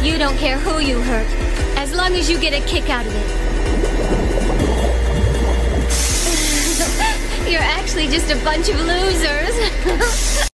You don't care who you hurt, as long as you get a kick out of it. You're actually just a bunch of losers.